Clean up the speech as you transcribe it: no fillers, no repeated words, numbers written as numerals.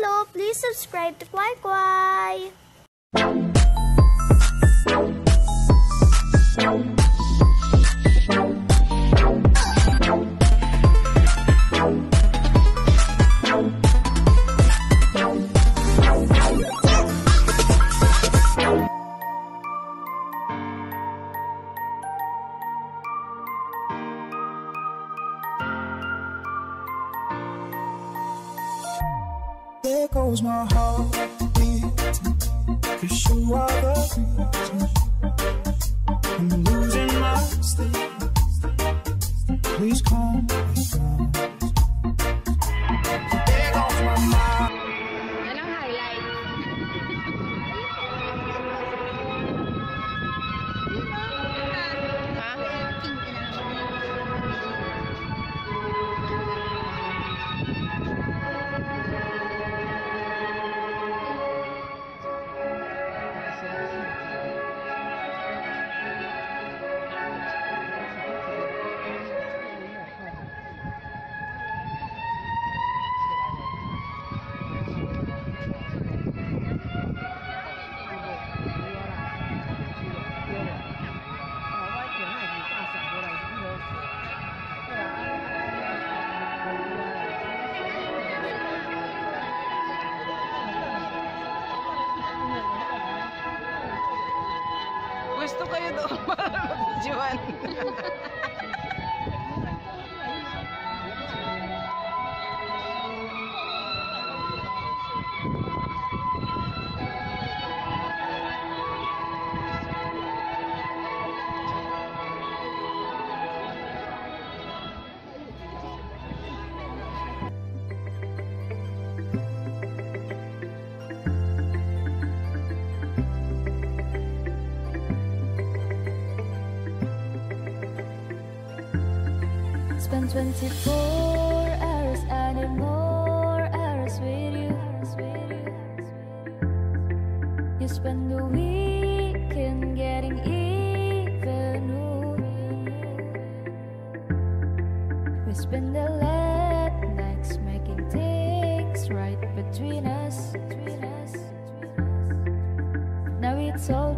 below. Please subscribe to Kuai Kuai. There goes my heart beating, 'cause you are the reason I'm losing my sleep. Please calm me down. There goes my mind. Yan ang highlight. Gusto kayo doon para mag-videoan. Spend 24 hours and more hours with you. You spend the weekend getting even. We spend the late nights making things right between us. Now it's all